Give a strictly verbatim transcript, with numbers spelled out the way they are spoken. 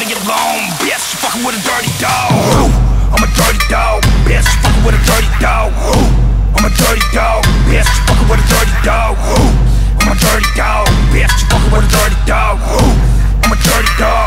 me alone, bitch, you fucking with a dirty dog. Ooh, I'm a dirty dog, bitch, you fucking with a dirty dog. Ooh, I'm a dirty dog, bitch, you fucking with a dirty dog. Ooh, I'm a dirty dog, bitch, you fucking with a dirty dog. Ooh, I'm a dirty dog.